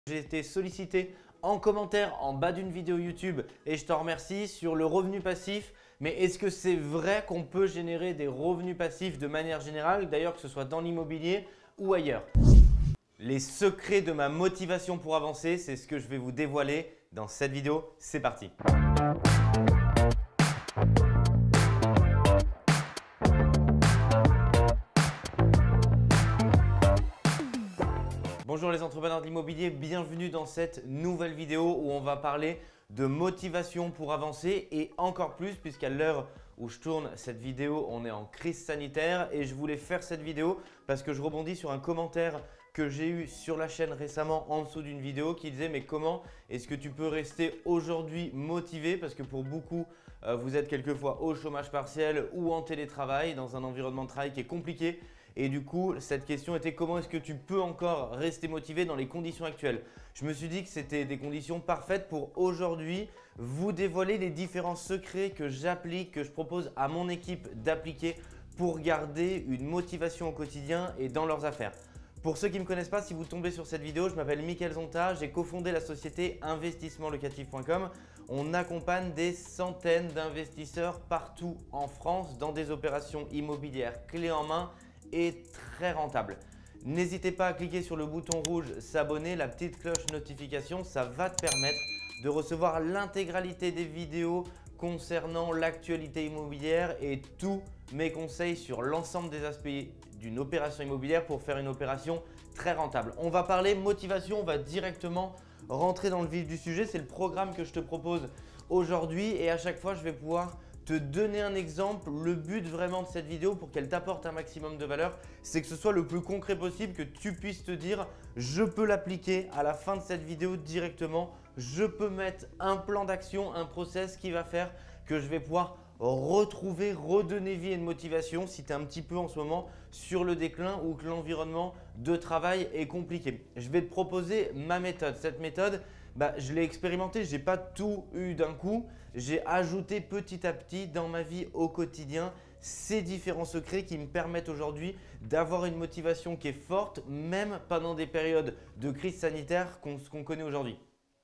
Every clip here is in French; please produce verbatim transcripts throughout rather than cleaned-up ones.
J'ai été sollicité en commentaire en bas d'une vidéo YouTube et je t'en remercie sur le revenu passif. Mais est-ce que c'est vrai qu'on peut générer des revenus passifs de manière générale, d'ailleurs que ce soit dans l'immobilier ou ailleurs? Les secrets de ma motivation pour avancer, c'est ce que je vais vous dévoiler dans cette vidéo. C'est parti! Bonjour les entrepreneurs de l'immobilier, bienvenue dans cette nouvelle vidéo où on va parler de motivation pour avancer et encore plus puisqu'à l'heure où je tourne cette vidéo, on est en crise sanitaire et je voulais faire cette vidéo parce que je rebondis sur un commentaire que j'ai eu sur la chaîne récemment en dessous d'une vidéo qui disait mais comment est-ce que tu peux rester aujourd'hui motivé parce que pour beaucoup euh, vous êtes quelquefois au chômage partiel ou en télétravail dans un environnement de travail qui est compliqué. Et du coup, cette question était comment est-ce que tu peux encore rester motivé dans les conditions actuelles? Je me suis dit que c'était des conditions parfaites pour aujourd'hui vous dévoiler les différents secrets que j'applique, que je propose à mon équipe d'appliquer pour garder une motivation au quotidien et dans leurs affaires. Pour ceux qui ne me connaissent pas, si vous tombez sur cette vidéo, je m'appelle Mickaël Zonta, j'ai cofondé la société investissement locatif point com. On accompagne des centaines d'investisseurs partout en France dans des opérations immobilières clés en main et très rentable. N'hésitez pas à cliquer sur le bouton rouge s'abonner, la petite cloche notification, ça va te permettre de recevoir l'intégralité des vidéos concernant l'actualité immobilière et tous mes conseils sur l'ensemble des aspects d'une opération immobilière pour faire une opération très rentable. On va parler motivation, on va directement rentrer dans le vif du sujet. C'est le programme que je te propose aujourd'hui et à chaque fois je vais pouvoir te donner un exemple. Le but vraiment de cette vidéo pour qu'elle t'apporte un maximum de valeur, c'est que ce soit le plus concret possible, que tu puisses te dire je peux l'appliquer à la fin de cette vidéo directement, je peux mettre un plan d'action, un process qui va faire que je vais pouvoir retrouver, redonner vie et une motivation si tu es un petit peu en ce moment sur le déclin ou que l'environnement de travail est compliqué. Je vais te proposer ma méthode. Cette méthode, bah, je l'ai expérimentée, je n'ai pas tout eu d'un coup. J'ai ajouté petit à petit dans ma vie au quotidien ces différents secrets qui me permettent aujourd'hui d'avoir une motivation qui est forte, même pendant des périodes de crise sanitaire qu'on qu'on connaît aujourd'hui.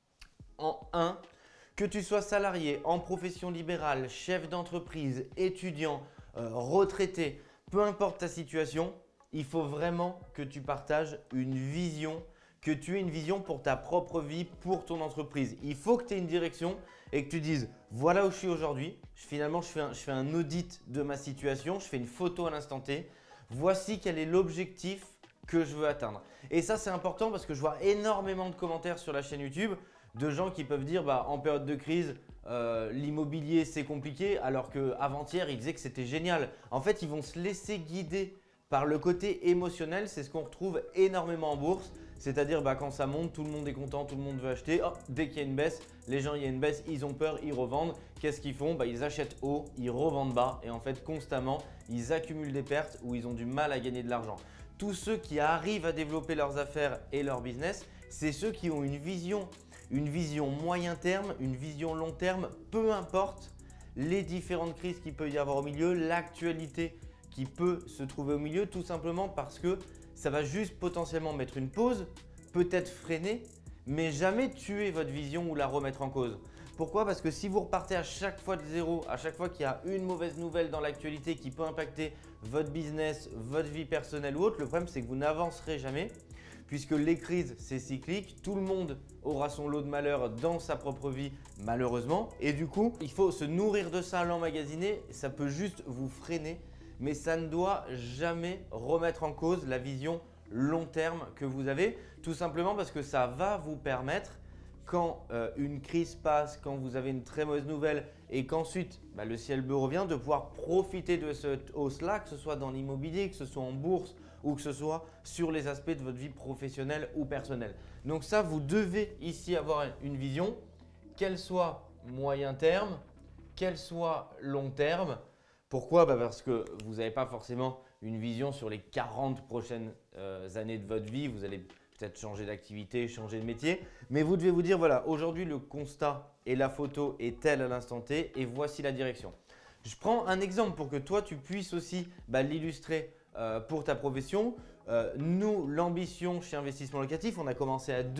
En un, que tu sois salarié, en profession libérale, chef d'entreprise, étudiant, euh, retraité, peu importe ta situation, il faut vraiment que tu partages une vision, que tu aies une vision pour ta propre vie, pour ton entreprise. Il faut que tu aies une direction et que tu dises voilà où je suis aujourd'hui. Finalement, je fais, un, je fais un audit de ma situation, je fais une photo à l'instant T. Voici quel est l'objectif que je veux atteindre. Et ça, c'est important parce que je vois énormément de commentaires sur la chaîne YouTube de gens qui peuvent dire bah, en période de crise, euh, l'immobilier c'est compliqué alors qu'avant-hier ils disaient que c'était génial. En fait, ils vont se laisser guider par le côté émotionnel. C'est ce qu'on retrouve énormément en bourse. C'est-à-dire bah, quand ça monte, tout le monde est content, tout le monde veut acheter. Oh, dès qu'il y a une baisse, les gens, il y a une baisse, ils ont peur, ils revendent. Qu'est-ce qu'ils font? Bah, ils achètent haut, ils revendent bas et en fait constamment, ils accumulent des pertes ou ils ont du mal à gagner de l'argent. Tous ceux qui arrivent à développer leurs affaires et leur business, c'est ceux qui ont une vision, une vision moyen terme, une vision long terme, peu importe les différentes crises qu'il peut y avoir au milieu, l'actualité qui peut se trouver au milieu, tout simplement parce que ça va juste potentiellement mettre une pause, peut-être freiner, mais jamais tuer votre vision ou la remettre en cause. Pourquoi? Parce que si vous repartez à chaque fois de zéro, à chaque fois qu'il y a une mauvaise nouvelle dans l'actualité qui peut impacter votre business, votre vie personnelle ou autre, le problème c'est que vous n'avancerez jamais puisque les crises c'est cyclique, tout le monde aura son lot de malheur dans sa propre vie malheureusement et du coup il faut se nourrir de ça, l'emmagasiner, ça peut juste vous freiner. Mais ça ne doit jamais remettre en cause la vision long terme que vous avez, tout simplement parce que ça va vous permettre, quand euh, une crise passe, quand vous avez une très mauvaise nouvelle et qu'ensuite bah, le ciel bleu revient, de pouvoir profiter de cette hausse-là, que ce soit dans l'immobilier, que ce soit en bourse ou que ce soit sur les aspects de votre vie professionnelle ou personnelle. Donc ça, vous devez ici avoir une vision, qu'elle soit moyen terme, qu'elle soit long terme. Pourquoi? Bah parce que vous n'avez pas forcément une vision sur les quarante prochaines euh, années de votre vie. Vous allez peut-être changer d'activité, changer de métier. Mais vous devez vous dire, voilà, aujourd'hui le constat et la photo est tel à l'instant T et voici la direction. Je prends un exemple pour que toi, tu puisses aussi bah, l'illustrer euh, pour ta profession. Euh, nous, l'ambition chez Investissement Locatif, on a commencé à deux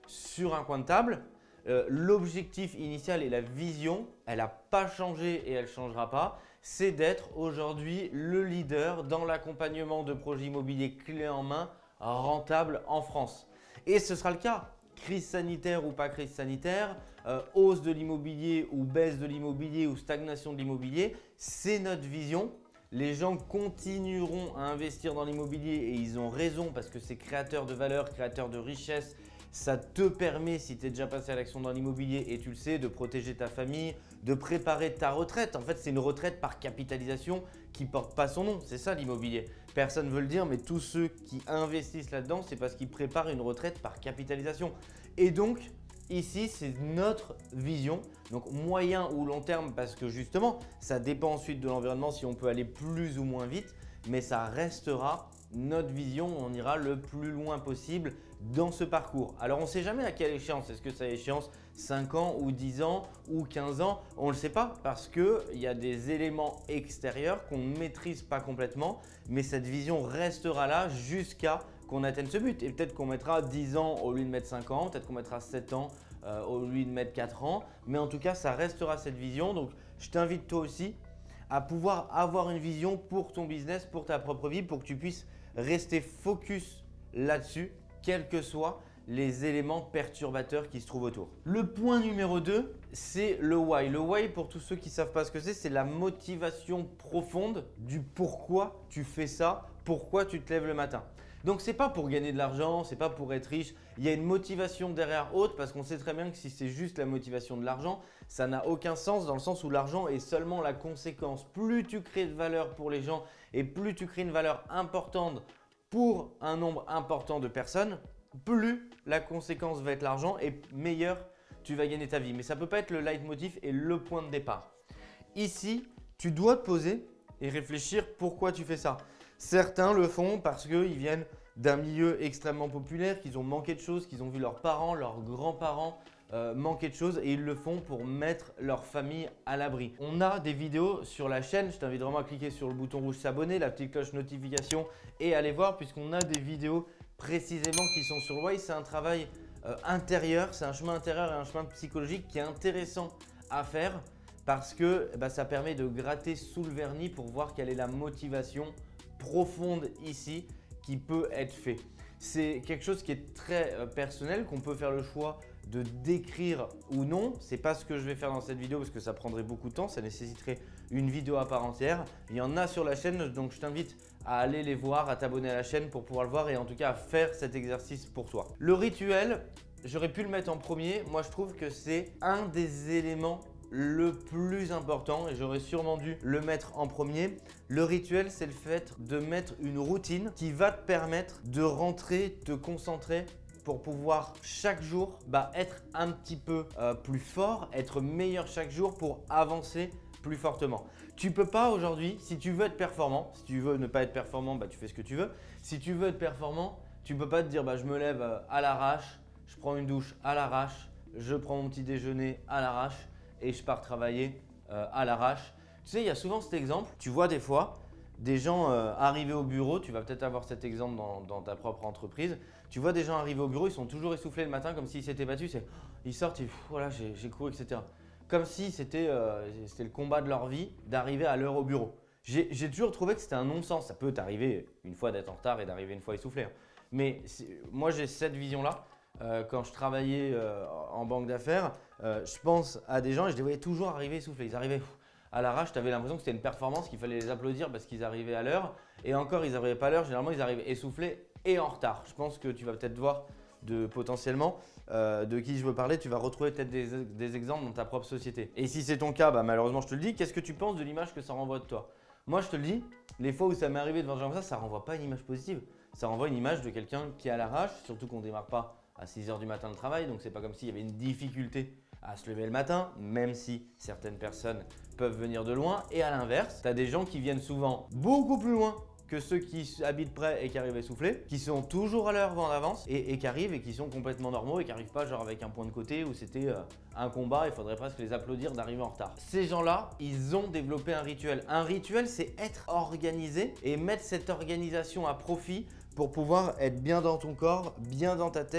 sur un coin de table. Euh, L'objectif initial et la vision, elle n'a pas changé et elle ne changera pas. C'est d'être aujourd'hui le leader dans l'accompagnement de projets immobiliers clés en main rentables en France. Et ce sera le cas. Crise sanitaire ou pas crise sanitaire, euh, hausse de l'immobilier ou baisse de l'immobilier ou stagnation de l'immobilier, c'est notre vision. Les gens continueront à investir dans l'immobilier et ils ont raison parce que c'est créateur de valeur, créateur de richesse. Ça te permet, si tu es déjà passé à l'action dans l'immobilier et tu le sais, de protéger ta famille, de préparer ta retraite. En fait, c'est une retraite par capitalisation qui ne porte pas son nom. C'est ça l'immobilier. Personne ne veut le dire, mais tous ceux qui investissent là-dedans, c'est parce qu'ils préparent une retraite par capitalisation. Et donc, ici, c'est notre vision. Donc, moyen ou long terme, parce que justement, ça dépend ensuite de l'environnement si on peut aller plus ou moins vite, mais ça restera notre vision. On ira le plus loin possible dans ce parcours. Alors, on ne sait jamais à quelle échéance. Est-ce que ça échéance cinq ans ou dix ans ou quinze ans? On ne le sait pas parce qu'il y a des éléments extérieurs qu'on ne maîtrise pas complètement, mais cette vision restera là jusqu'à qu'on atteigne ce but. Et peut-être qu'on mettra dix ans au lieu de mettre cinq ans, peut-être qu'on mettra sept ans euh, au lieu de mettre quatre ans, mais en tout cas, ça restera cette vision. Donc, je t'invite toi aussi à pouvoir avoir une vision pour ton business, pour ta propre vie, pour que tu puisses rester focus là-dessus, quels que soient les éléments perturbateurs qui se trouvent autour. Le point numéro deux, c'est le why. Le why, pour tous ceux qui ne savent pas ce que c'est, c'est la motivation profonde du pourquoi tu fais ça, pourquoi tu te lèves le matin. Donc, ce n'est pas pour gagner de l'argent, ce n'est pas pour être riche. Il y a une motivation derrière haute parce qu'on sait très bien que si c'est juste la motivation de l'argent, ça n'a aucun sens dans le sens où l'argent est seulement la conséquence. Plus tu crées de valeur pour les gens et plus tu crées une valeur importante pour un nombre important de personnes, plus la conséquence va être l'argent et meilleur tu vas gagner ta vie. Mais ça ne peut pas être le leitmotiv et le point de départ. Ici, tu dois te poser et réfléchir pourquoi tu fais ça. Certains le font parce qu'ils viennent d'un milieu extrêmement populaire, qu'ils ont manqué de choses, qu'ils ont vu leurs parents, leurs grands-parents euh, manquer de choses et ils le font pour mettre leur famille à l'abri. On a des vidéos sur la chaîne, je t'invite vraiment à cliquer sur le bouton rouge s'abonner, la petite cloche notification et aller voir puisqu'on a des vidéos précisément qui sont sur le why. C'est un travail euh, intérieur, c'est un chemin intérieur et un chemin psychologique qui est intéressant à faire parce que bah, ça permet de gratter sous le vernis pour voir quelle est la motivation profonde ici qui peut être fait. C'est quelque chose qui est très euh, personnel, qu'on peut faire le choix de décrire ou non. Ce n'est pas ce que je vais faire dans cette vidéo parce que ça prendrait beaucoup de temps, ça nécessiterait une vidéo à part entière. Il y en a sur la chaîne, donc je t'invite à aller les voir, à t'abonner à la chaîne pour pouvoir le voir et en tout cas à faire cet exercice pour toi. Le rituel, j'aurais pu le mettre en premier. Moi, je trouve que c'est un des éléments le plus important et j'aurais sûrement dû le mettre en premier. Le rituel, c'est le fait de mettre une routine qui va te permettre de rentrer, te concentrer pour pouvoir chaque jour bah, être un petit peu euh, plus fort, être meilleur chaque jour pour avancer plus fortement. Tu peux pas aujourd'hui, si tu veux être performant, si tu veux ne pas être performant, bah, tu fais ce que tu veux. Si tu veux être performant, tu peux pas te dire bah, je me lève euh, à l'arrache, je prends une douche à l'arrache, je prends mon petit déjeuner à l'arrache et je pars travailler euh, à l'arrache. Tu sais, il y a souvent cet exemple, tu vois des fois des gens euh, arriver au bureau, tu vas peut-être avoir cet exemple dans, dans ta propre entreprise, tu vois des gens arriver au bureau, ils sont toujours essoufflés le matin comme s'ils s'étaient battus, c'est, ils sortent, ils, voilà, j'ai, j'ai couru, et cetera. Comme si c'était euh, c'était le combat de leur vie d'arriver à l'heure au bureau. J'ai, j'ai toujours trouvé que c'était un non-sens, ça peut t'arriver une fois d'être en retard et d'arriver une fois essoufflé. Hein. Mais moi j'ai cette vision-là. Euh, quand je travaillais euh, en banque d'affaires, euh, je pense à des gens et je les voyais toujours arriver essoufflés. Ils arrivaient pff, à l'arrache, tu avais l'impression que c'était une performance, qu'il fallait les applaudir parce qu'ils arrivaient à l'heure. Et encore, ils n'arrivaient pas à l'heure, généralement ils arrivaient essoufflés et en retard. Je pense que tu vas peut-être voir de, potentiellement euh, de qui je veux parler. Tu vas retrouver peut-être des, des exemples dans ta propre société. Et si c'est ton cas, bah, malheureusement je te le dis, qu'est-ce que tu penses de l'image que ça renvoie de toi? Moi je te le dis, les fois où ça m'est arrivé devant des gens comme ça, ça ne renvoie pas une image positive. Ça renvoie une image de quelqu'un qui est à l'arrache, surtout qu'on ne démarre pas à six heures du matin le travail, donc c'est pas comme s'il y avait une difficulté à se lever le matin, même si certaines personnes peuvent venir de loin. Et à l'inverse, tu as des gens qui viennent souvent beaucoup plus loin que ceux qui habitent près et qui arrivent essoufflés, qui sont toujours à l'heure en avance et, et qui arrivent et qui sont complètement normaux et qui n'arrivent pas genre avec un point de côté où c'était euh, un combat, il faudrait presque les applaudir d'arriver en retard. Ces gens-là, ils ont développé un rituel. Un rituel, c'est être organisé et mettre cette organisation à profit pour pouvoir être bien dans ton corps, bien dans ta tête,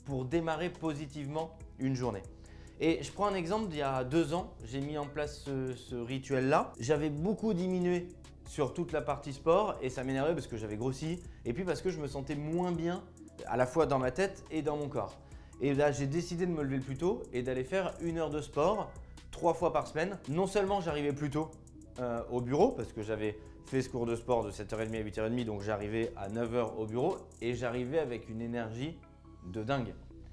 pour démarrer positivement une journée. Et je prends un exemple d'il y a deux ans, j'ai mis en place ce, ce rituel-là. J'avais beaucoup diminué sur toute la partie sport et ça m'énervait parce que j'avais grossi et puis parce que je me sentais moins bien à la fois dans ma tête et dans mon corps. Et là, j'ai décidé de me lever plus tôt et d'aller faire une heure de sport trois fois par semaine. Non seulement j'arrivais plus tôt euh, au bureau parce que j'avais fait ce cours de sport de sept heures trente à huit heures trente, donc j'arrivais à neuf heures au bureau et j'arrivais avec une énergie de dingue.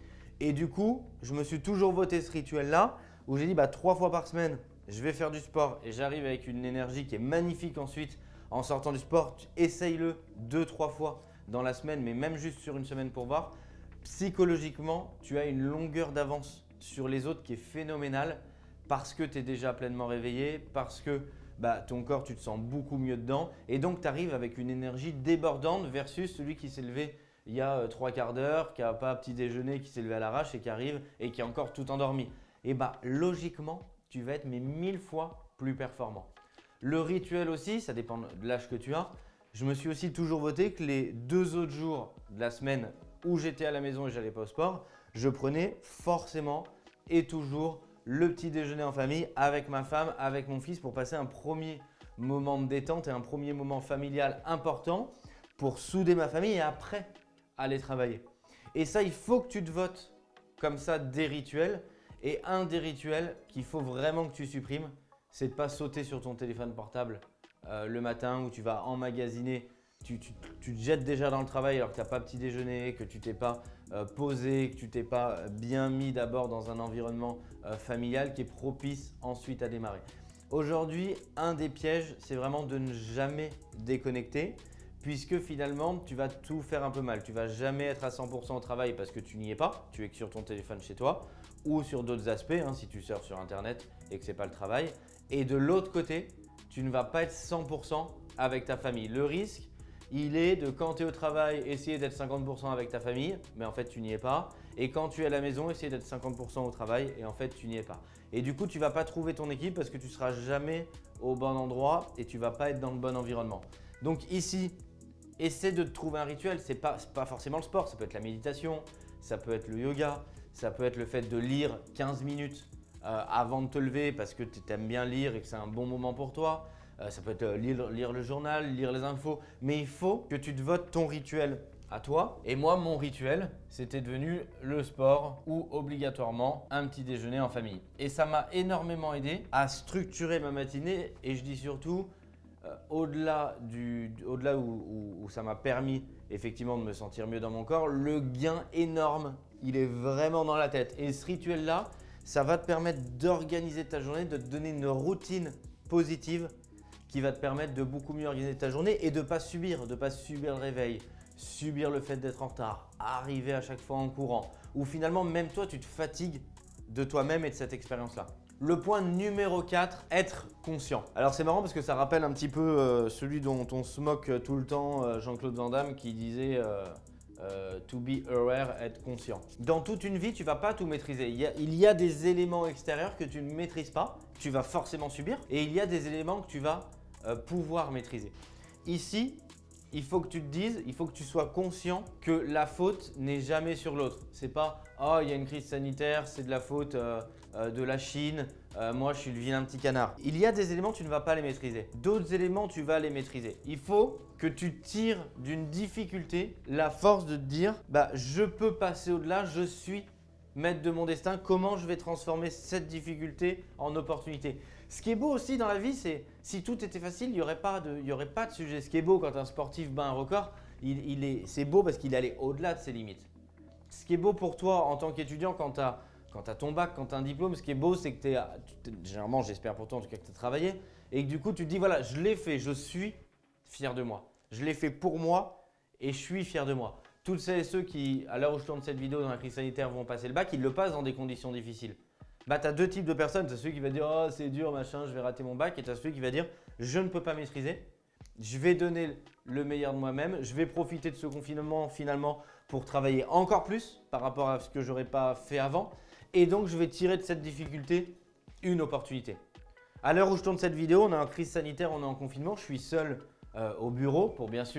Et du coup, je me suis toujours voté ce rituel-là où j'ai dit bah, trois fois par semaine, je vais faire du sport et j'arrive avec une énergie qui est magnifique ensuite en sortant du sport. Essaye-le deux, trois fois dans la semaine, mais même juste sur une semaine pour voir. Psychologiquement, tu as une longueur d'avance sur les autres qui est phénoménale parce que tu es déjà pleinement réveillé, parce que bah, ton corps, tu te sens beaucoup mieux dedans et donc tu arrives avec une énergie débordante versus celui qui s'est levé il y a trois quarts d'heure, qui n'a pas petit déjeuner, qui s'est levé à l'arrache et qui arrive et qui est encore tout endormi. Et bah logiquement, tu vas être mais mille fois plus performant. Le rituel aussi, ça dépend de l'âge que tu as. Je me suis aussi toujours voté que les deux autres jours de la semaine où j'étais à la maison et je n'allais pas au sport, je prenais forcément et toujours le petit déjeuner en famille avec ma femme, avec mon fils pour passer un premier moment de détente et un premier moment familial important pour souder ma famille et après aller travailler. Et ça, il faut que tu te votes comme ça des rituels. Et un des rituels qu'il faut vraiment que tu supprimes, c'est de ne pas sauter sur ton téléphone portable euh, le matin où tu vas emmagasiner, tu, tu, tu te jettes déjà dans le travail alors que tu n'as pas petit déjeuner, que tu t'es pas euh, posé, que tu t'es pas bien mis d'abord dans un environnement euh, familial qui est propice ensuite à démarrer. Aujourd'hui, un des pièges, c'est vraiment de ne jamais déconnecter. Puisque finalement, tu vas tout faire un peu mal. Tu ne vas jamais être à cent pour cent au travail parce que tu n'y es pas, tu es que sur ton téléphone chez toi ou sur d'autres aspects, hein, si tu surfes sur Internet et que ce n'est pas le travail. Et de l'autre côté, tu ne vas pas être cent pour cent avec ta famille. Le risque, il est de quand tu es au travail, essayer d'être cinquante pour cent avec ta famille, mais en fait, tu n'y es pas. Et quand tu es à la maison, essayer d'être cinquante pour cent au travail et en fait, tu n'y es pas. Et du coup, tu ne vas pas trouver ton équipe parce que tu ne seras jamais au bon endroit et tu ne vas pas être dans le bon environnement. Donc ici, essaie de te trouver un rituel, ce n'est pas, pas forcément le sport, ça peut être la méditation, ça peut être le yoga, ça peut être le fait de lire quinze minutes euh, avant de te lever parce que tu aimes bien lire et que c'est un bon moment pour toi. Euh, ça peut être euh, lire, lire le journal, lire les infos, mais il faut que tu te votes ton rituel à toi. Et moi, mon rituel, c'était devenu le sport ou obligatoirement un petit déjeuner en famille. Et ça m'a énormément aidé à structurer ma matinée et je dis surtout Euh, au-delà du, au-delà où, où, où ça m'a permis effectivement de me sentir mieux dans mon corps, le gain énorme, il est vraiment dans la tête. Et ce rituel-là, ça va te permettre d'organiser ta journée, de te donner une routine positive qui va te permettre de beaucoup mieux organiser ta journée et de ne pas subir, de ne pas subir le réveil, subir le fait d'être en retard, arriver à chaque fois en courant, ou finalement même toi, tu te fatigues de toi-même et de cette expérience-là. Le point numéro quatre, être conscient. Alors c'est marrant parce que ça rappelle un petit peu euh, celui dont on se moque tout le temps, euh, Jean-Claude Van Damme, qui disait euh, euh, to be aware, être conscient. Dans toute une vie, tu ne vas pas tout maîtriser. Il y, a, il y a des éléments extérieurs que tu ne maîtrises pas, tu vas forcément subir, et il y a des éléments que tu vas euh, pouvoir maîtriser. Ici, il faut que tu te dises, il faut que tu sois conscient que la faute n'est jamais sur l'autre. C'est pas « oh, il y a une crise sanitaire, c'est de la faute euh, euh, de la Chine, euh, moi je suis le vilain petit canard ». Il y a des éléments, tu ne vas pas les maîtriser. D'autres éléments, tu vas les maîtriser. Il faut que tu tires d'une difficulté la force de te dire bah, « je peux passer au-delà, je suis maître de mon destin, comment je vais transformer cette difficulté en opportunité ?» Ce qui est beau aussi dans la vie, c'est si tout était facile, il n'y aurait, pas de, il y aurait pas de sujet. Ce qui est beau quand un sportif bat un record, il, il est, c'est beau parce qu'il est allé au-delà de ses limites. Ce qui est beau pour toi en tant qu'étudiant, quand tu as quand tu as ton bac, quand tu as un diplôme, ce qui est beau, c'est que tu es, généralement, j'espère pour toi en tout cas que tu as travaillé, et que du coup, tu te dis voilà, je l'ai fait, je suis fier de moi. Je l'ai fait pour moi et je suis fier de moi. Toutes celles et ceux qui, à l'heure où je tourne cette vidéo dans la crise sanitaire, vont passer le bac, ils le passent dans des conditions difficiles. Bah, tu as deux types de personnes. Tu as celui qui va dire « oh, c'est dur, machin, je vais rater mon bac » et tu as celui qui va dire « je ne peux pas maîtriser, je vais donner le meilleur de moi-même, je vais profiter de ce confinement finalement pour travailler encore plus par rapport à ce que je n'aurais pas fait avant et donc je vais tirer de cette difficulté une opportunité ». À l'heure où je tourne cette vidéo, on est en crise sanitaire, on est en confinement, je suis seul euh, au bureau pour bien sûr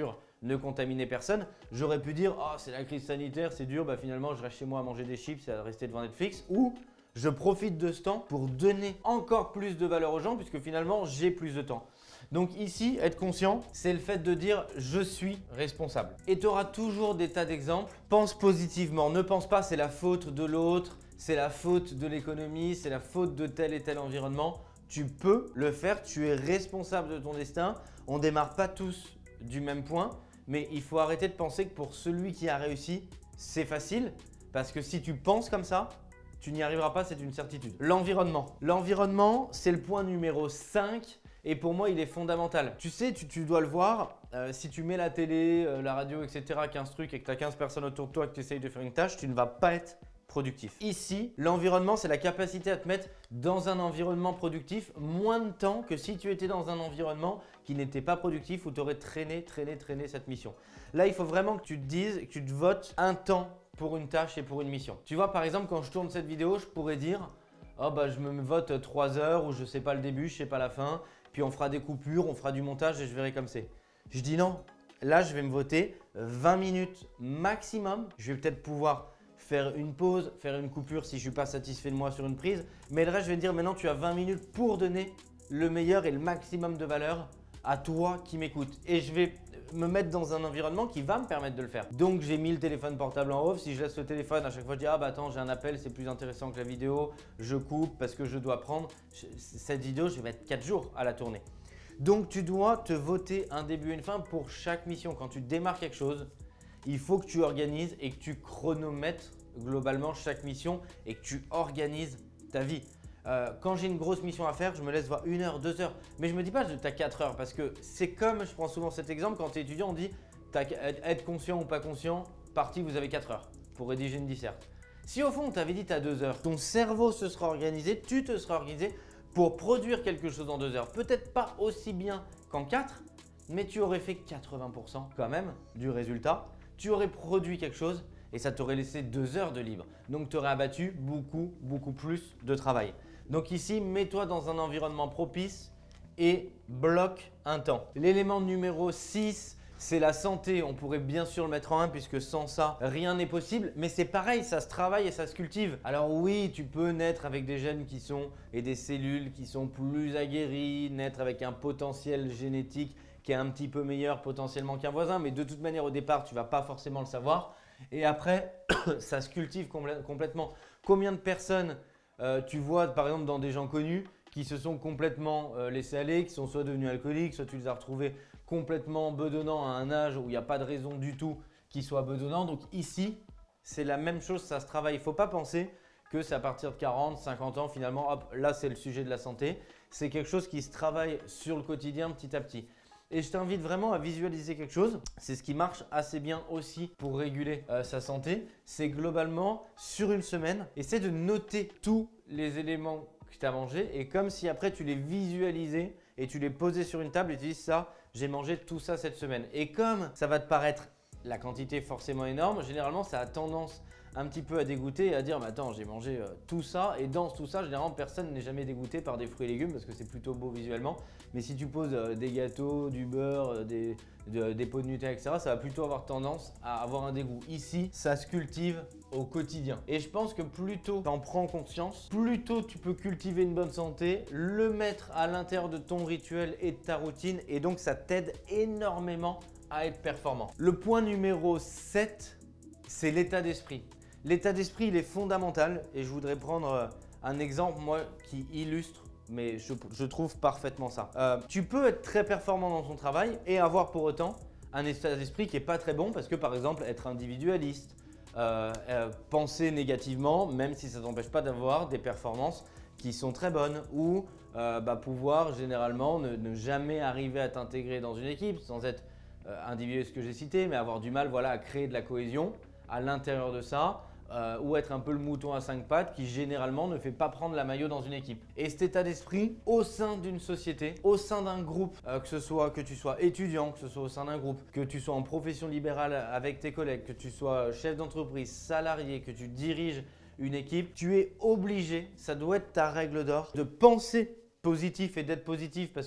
ne contaminer personne. J'aurais pu dire « Oh, c'est la crise sanitaire, c'est dur, bah finalement je reste chez moi à manger des chips et à rester devant Netflix. » Ou je profite de ce temps pour donner encore plus de valeur aux gens puisque finalement j'ai plus de temps. Donc ici, être conscient, c'est le fait de dire « je suis responsable ». Et tu auras toujours des tas d'exemples. Pense positivement, ne pense pas c'est la faute de l'autre, c'est la faute de l'économie, c'est la faute de tel et tel environnement. Tu peux le faire, tu es responsable de ton destin. On ne démarre pas tous du même point, mais il faut arrêter de penser que pour celui qui a réussi, c'est facile parce que si tu penses comme ça, tu n'y arriveras pas, c'est une certitude. L'environnement. L'environnement, c'est le point numéro cinq et pour moi, il est fondamental. Tu sais, tu, tu dois le voir, euh, si tu mets la télé, euh, la radio, et cetera, quinze trucs et que tu as quinze personnes autour de toi et que tu essayes de faire une tâche, tu ne vas pas être productif. Ici, l'environnement, c'est la capacité à te mettre dans un environnement productif moins de temps que si tu étais dans un environnement qui n'était pas productif où tu aurais traîné, traîné, traîné cette mission. Là, il faut vraiment que tu te dises, que tu te votes un temps pour une tâche et pour une mission. Tu vois, par exemple, quand je tourne cette vidéo, je pourrais dire « Oh, bah, je me vote trois heures ou je ne sais pas le début, je ne sais pas la fin, puis on fera des coupures, on fera du montage et je verrai comme c'est. » Je dis non, là, je vais me voter vingt minutes maximum. Je vais peut-être pouvoir faire une pause, faire une coupure si je ne suis pas satisfait de moi sur une prise. Mais le reste, je vais te dire maintenant, tu as vingt minutes pour donner le meilleur et le maximum de valeur à toi qui m'écoutes. Et je vais me mettre dans un environnement qui va me permettre de le faire. Donc, j'ai mis le téléphone portable en off. Si je laisse le téléphone, à chaque fois, je dis « Ah bah attends, j'ai un appel, c'est plus intéressant que la vidéo. » Je coupe parce que je dois prendre. Cette vidéo, je vais mettre quatre jours à la tourner. Donc, tu dois te voter un début et une fin pour chaque mission. Quand tu démarres quelque chose, il faut que tu organises et que tu chronomètres globalement chaque mission et que tu organises ta vie. Euh, quand j'ai une grosse mission à faire, je me laisse voir une heure, deux heures. Mais je me dis pas tu as quatre heures parce que c'est comme, je prends souvent cet exemple, quand tu es étudiant, on dit être conscient ou pas conscient, parti, vous avez quatre heures pour rédiger une disserte. Si au fond, on t'avait dit tu as deux heures, ton cerveau se sera organisé, tu te seras organisé pour produire quelque chose en deux heures. Peut-être pas aussi bien qu'en quatre, mais tu aurais fait quatre-vingts pour cent quand même du résultat. Tu aurais produit quelque chose et ça t'aurait laissé deux heures de libre. Donc, tu aurais abattu beaucoup, beaucoup plus de travail. Donc ici, mets-toi dans un environnement propice et bloque un temps. L'élément numéro six, c'est la santé. On pourrait bien sûr le mettre en un puisque sans ça, rien n'est possible. Mais c'est pareil, ça se travaille et ça se cultive. Alors oui, tu peux naître avec des gènes qui sont et des cellules qui sont plus aguerries, naître avec un potentiel génétique qui est un petit peu meilleur potentiellement qu'un voisin. Mais de toute manière, au départ, tu ne vas pas forcément le savoir. Et après, ça se cultive complètement. Combien de personnes euh, tu vois par exemple dans des gens connus qui se sont complètement euh, laissés aller, qui sont soit devenus alcooliques, soit tu les as retrouvés complètement bedonnants à un âge où il n'y a pas de raison du tout qu'ils soient bedonnants. Donc ici, c'est la même chose, ça se travaille. Il ne faut pas penser que c'est à partir de quarante, cinquante ans finalement, hop, là c'est le sujet de la santé. C'est quelque chose qui se travaille sur le quotidien petit à petit. Et je t'invite vraiment à visualiser quelque chose. C'est ce qui marche assez bien aussi pour réguler euh, sa santé. C'est globalement sur une semaine, essaie de noter tous les éléments que tu as mangés et comme si après tu les visualisais et tu les posais sur une table et tu dis ça, j'ai mangé tout ça cette semaine. Et comme ça va te paraître la quantité forcément énorme, généralement ça a tendance un petit peu à dégoûter et à dire mais attends, j'ai mangé euh, tout ça et dans tout ça, généralement personne n'est jamais dégoûté par des fruits et légumes parce que c'est plutôt beau visuellement. Mais si tu poses euh, des gâteaux, du beurre, euh, des, de, des pots de Nutella, et cetera, ça va plutôt avoir tendance à avoir un dégoût. Ici, ça se cultive au quotidien. Et je pense que plus tôt tu en prends conscience, plus tôt tu peux cultiver une bonne santé, le mettre à l'intérieur de ton rituel et de ta routine et donc ça t'aide énormément à être performant. Le point numéro sept, c'est l'état d'esprit. L'état d'esprit, il est fondamental et je voudrais prendre un exemple, moi, qui illustre, mais je, je trouve parfaitement ça. Euh, tu peux être très performant dans ton travail et avoir pour autant un état d'esprit qui n'est pas très bon parce que, par exemple, être individualiste, euh, euh, penser négativement, même si ça ne t'empêche pas d'avoir des performances qui sont très bonnes ou euh, bah, pouvoir généralement ne, ne jamais arriver à t'intégrer dans une équipe sans être euh, individuel, ce que j'ai cité, mais avoir du mal voilà, à créer de la cohésion à l'intérieur de ça. Euh, ou être un peu le mouton à cinq pattes qui généralement ne fait pas prendre la maillot dans une équipe. Et cet état d'esprit au sein d'une société, au sein d'un groupe, euh, que ce soit que tu sois étudiant, que ce soit au sein d'un groupe, que tu sois en profession libérale avec tes collègues, que tu sois chef d'entreprise, salarié, que tu diriges une équipe, tu es obligé, ça doit être ta règle d'or, de penser positif et d'être positif parce que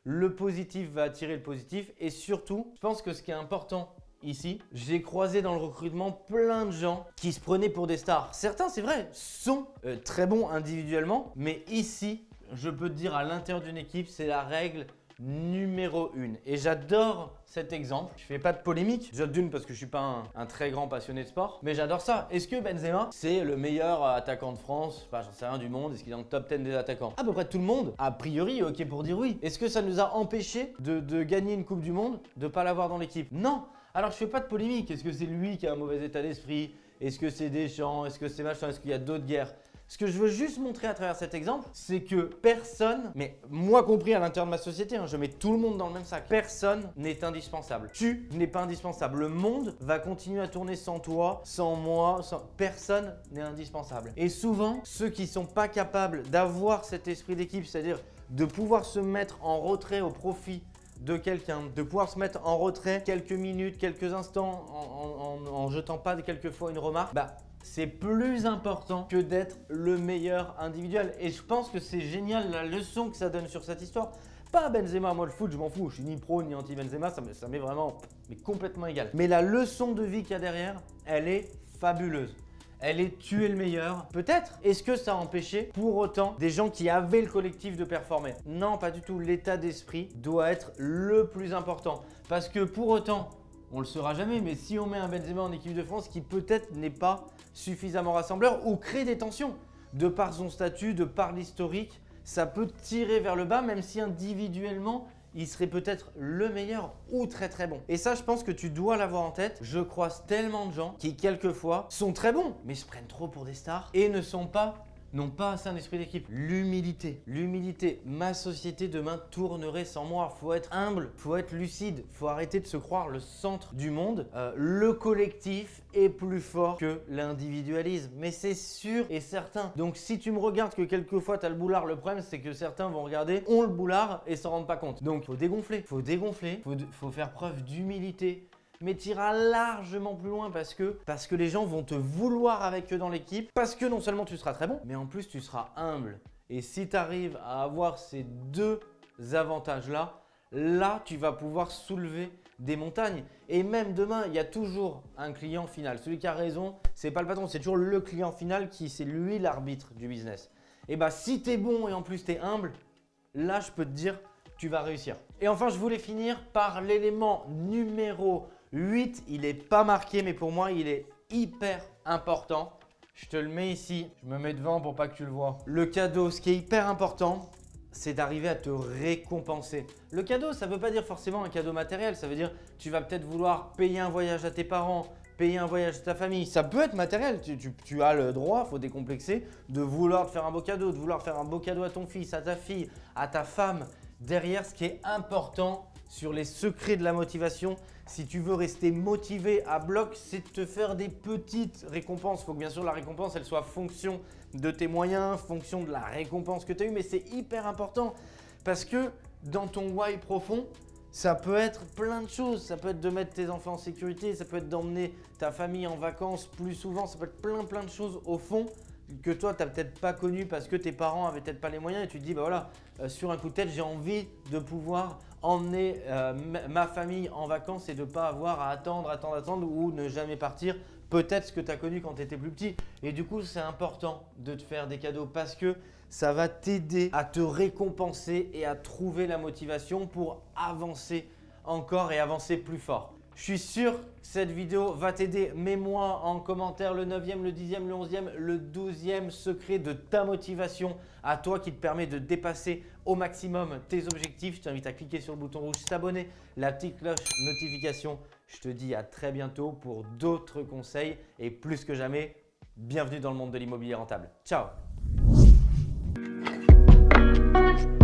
le positif va attirer le positif et surtout, je pense que ce qui est important ici, j'ai croisé dans le recrutement plein de gens qui se prenaient pour des stars. Certains, c'est vrai, sont euh, très bons individuellement, mais ici, je peux te dire à l'intérieur d'une équipe, c'est la règle numéro une. Et j'adore cet exemple. Je fais pas de polémique. Déjà d'une parce que je suis pas un, un très grand passionné de sport, mais j'adore ça. Est-ce que Benzema, c'est le meilleur attaquant de France, enfin j'en sais rien, du monde? Est-ce qu'il est dans le top dix des attaquants? À peu près tout le monde, a priori, ok pour dire oui. Est-ce que ça nous a empêché de, de gagner une Coupe du Monde, de pas l'avoir dans l'équipe? Non. Alors je fais pas de polémique. Est-ce que c'est lui qui a un mauvais état d'esprit? Est-ce que c'est Deschamps? Est-ce que c'est machin? Est-ce qu'il y a d'autres guerres? Ce que je veux juste montrer à travers cet exemple, c'est que personne, mais moi compris à l'intérieur de ma société, hein, je mets tout le monde dans le même sac, personne n'est indispensable. Tu n'es pas indispensable. Le monde va continuer à tourner sans toi, sans moi, sans... personne n'est indispensable. Et souvent, ceux qui ne sont pas capables d'avoir cet esprit d'équipe, c'est-à-dire de pouvoir se mettre en retrait au profit de quelqu'un, de pouvoir se mettre en retrait quelques minutes, quelques instants en, en, en, en jetant pas quelquefois une remarque, bah c'est plus important que d'être le meilleur individuel. Et je pense que c'est génial la leçon que ça donne sur cette histoire. Pas Benzema, moi le foot je m'en fous, je suis ni pro ni anti Benzema, ça m'est vraiment mais complètement égal. Mais la leçon de vie qu'il y a derrière, elle est fabuleuse. Elle est tu es le meilleur. Peut-être, est-ce que ça a empêché pour autant des gens qui avaient le collectif de performer? Non, pas du tout. L'état d'esprit doit être le plus important. Parce que pour autant, on le saura jamais, mais si on met un Benzema en équipe de France qui peut-être n'est pas suffisamment rassembleur ou crée des tensions, de par son statut, de par l'historique, ça peut tirer vers le bas même si individuellement, il serait peut-être le meilleur ou très très bon. Et ça, je pense que tu dois l'avoir en tête. Je croise tellement de gens qui quelquefois sont très bons, mais se prennent trop pour des stars et ne sont pas n'ont pas assez un esprit d'équipe. L'humilité, l'humilité. Ma société demain tournerait sans moi. Faut être humble, faut être lucide, faut arrêter de se croire le centre du monde. Euh, le collectif est plus fort que l'individualisme, mais c'est sûr et certain. Donc si tu me regardes que quelquefois tu as le boulard, le problème c'est que certains vont regarder, ont le boulard et s'en rendent pas compte. Donc faut dégonfler, faut dégonfler, faut, faut faire preuve d'humilité. Mais tu iras largement plus loin parce que, parce que les gens vont te vouloir avec eux dans l'équipe, parce que non seulement tu seras très bon, mais en plus tu seras humble. Et si tu arrives à avoir ces deux avantages-là, là tu vas pouvoir soulever des montagnes. Et même demain, il y a toujours un client final. Celui qui a raison, c'est pas le patron, c'est toujours le client final qui c'est lui l'arbitre du business. Et bah si tu es bon et en plus tu es humble, là je peux te dire, tu vas réussir. Et enfin, je voulais finir par l'élément numéro huit, il n'est pas marqué, mais pour moi, il est hyper important. Je te le mets ici, je me mets devant pour pas que tu le vois. Le cadeau, ce qui est hyper important, c'est d'arriver à te récompenser. Le cadeau, ça ne veut pas dire forcément un cadeau matériel. Ça veut dire tu vas peut-être vouloir payer un voyage à tes parents, payer un voyage à ta famille. Ça peut être matériel. Tu, tu, tu as le droit, il faut décomplexer, de vouloir te faire un beau cadeau, de vouloir faire un beau cadeau à ton fils, à ta fille, à ta femme. Derrière, ce qui est important sur les secrets de la motivation, si tu veux rester motivé à bloc, c'est de te faire des petites récompenses. Il faut que bien sûr la récompense, elle soit fonction de tes moyens, fonction de la récompense que tu as eue, mais c'est hyper important parce que dans ton why profond, ça peut être plein de choses. Ça peut être de mettre tes enfants en sécurité, ça peut être d'emmener ta famille en vacances plus souvent, ça peut être plein plein de choses au fond que toi, tu n'as peut-être pas connu parce que tes parents avaient peut-être pas les moyens et tu te dis, bah voilà, euh, sur un coup de tête, j'ai envie de pouvoir emmener euh, ma famille en vacances et de ne pas avoir à attendre, attendre, attendre ou ne jamais partir. Peut-être ce que tu as connu quand tu étais plus petit. Et du coup, c'est important de te faire des cadeaux parce que ça va t'aider à te récompenser et à trouver la motivation pour avancer encore et avancer plus fort. Je suis sûr que cette vidéo va t'aider. Mets-moi en commentaire le neuvième, le dixième, le onzième, le douzième secret de ta motivation à toi qui te permet de dépasser au maximum tes objectifs. Je t'invite à cliquer sur le bouton rouge, s'abonner, la petite cloche notification. Je te dis à très bientôt pour d'autres conseils et plus que jamais, bienvenue dans le monde de l'immobilier rentable. Ciao!